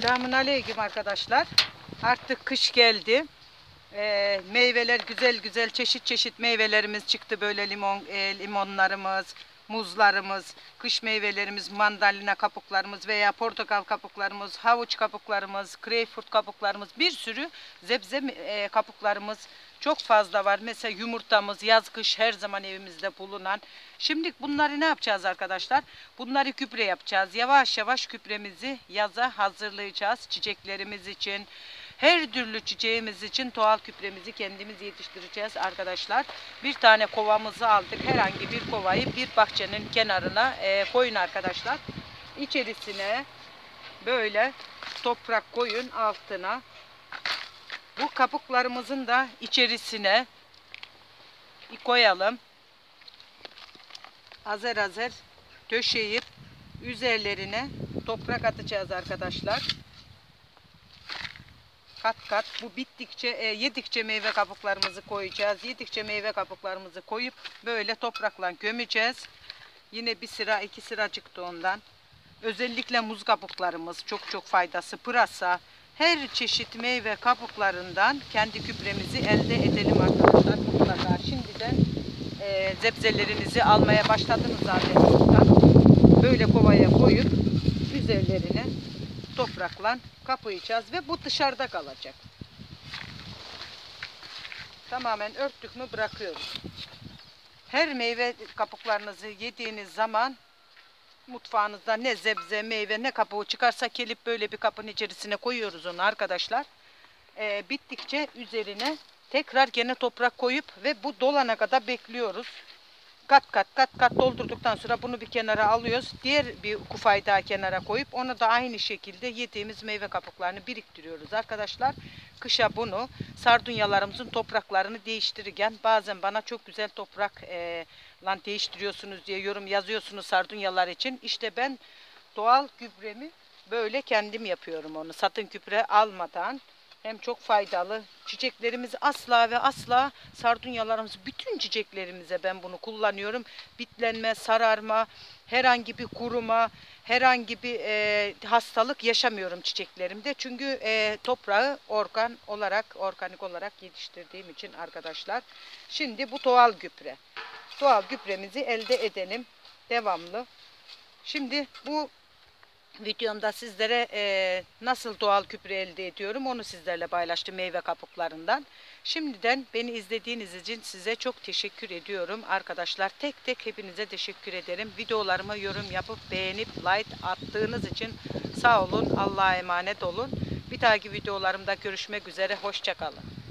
Selamünaleyküm arkadaşlar. Artık kış geldi. Meyveler güzel güzel çeşit çeşit meyvelerimiz çıktı. Böyle limonlarımız, muzlarımız, kış meyvelerimiz, mandalina kabuklarımız veya portakal kabuklarımız, havuç kabuklarımız, greyfurt kabuklarımız, bir sürü zebze kabuklarımız çok fazla var. Mesela yumurtamız yaz kış her zaman evimizde bulunan. Şimdi bunları ne yapacağız arkadaşlar? Bunları gübre yapacağız. Yavaş yavaş gübremizi yaza hazırlayacağız. Çiçeklerimiz için, her türlü çiçeğimiz için doğal gübremizi kendimiz yetiştireceğiz arkadaşlar. Bir tane kovamızı aldık. Herhangi bir kovayı bir bahçenin kenarına koyun arkadaşlar. İçerisine böyle toprak koyun, altına. Bu kabuklarımızın da içerisine koyalım. Azer azer döşeyip üzerlerine toprak atacağız arkadaşlar. Kat kat bu bittikçe yedikçe meyve kabuklarımızı koyacağız. Yedikçe meyve kabuklarımızı koyup böyle toprakla gömeceğiz. Yine bir sıra iki sıra çıktı ondan. Özellikle muz kabuklarımız çok faydası. Pırasa, her çeşit meyve kabuklarından kendi gübremizi elde edelim arkadaşlar. Mutlaka şimdiden zebzelerinizi almaya başladınız zaten. Böyle kovaya koyup üzerlerine toprakla kapayacağız ve bu dışarıda kalacak. Tamamen örttük mü bırakıyoruz. Her meyve kabuklarınızı yediğiniz zaman mutfağınızda ne zebze, meyve, ne kabuğu çıkarsa kelip böyle bir kapın içerisine koyuyoruz onu arkadaşlar. Bittikçe üzerine tekrar gene toprak koyup ve bu dolana kadar bekliyoruz. Kat kat doldurduktan sonra bunu bir kenara alıyoruz. Diğer bir kufayı daha kenara koyup onu da aynı şekilde yediğimiz meyve kabuklarını biriktiriyoruz arkadaşlar. Kışa bunu sardunyalarımızın topraklarını değiştirirken bazen bana çok güzel toprak lan değiştiriyorsunuz diye yorum yazıyorsunuz sardunyalar için. İşte ben doğal gübremi böyle kendim yapıyorum onu. Satın gübre almadan. Hem çok faydalı. Çiçeklerimiz asla ve asla sardunyalarımız bütün çiçeklerimize ben bunu kullanıyorum. Bitlenme, sararma, herhangi bir kuruma, herhangi bir hastalık yaşamıyorum çiçeklerimde. Çünkü toprağı organik olarak yetiştirdiğim için arkadaşlar. Şimdi bu doğal gübre. Doğal gübremizi elde edelim devamlı. Şimdi bu videomda sizlere nasıl doğal gübre elde ediyorum onu sizlerle paylaştım meyve kabuklarından. Şimdiden beni izlediğiniz için size çok teşekkür ediyorum arkadaşlar. Tek tek hepinize teşekkür ederim. Videolarıma yorum yapıp beğenip like attığınız için sağ olun. Allah'a emanet olun. Bir dahaki videolarımda görüşmek üzere. Hoşça kalın.